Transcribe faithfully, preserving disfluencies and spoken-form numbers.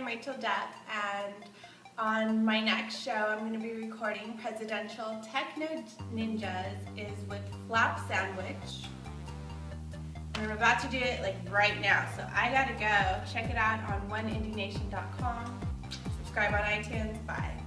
I'm Rachel Depp, and on my next show I'm going to be recording Presidential Techno Ninjas is with Flap Sandwich. And I'm about to do it like right now, so I gotta go. Check it out on one indie nation dot com. Subscribe on iTunes. Bye.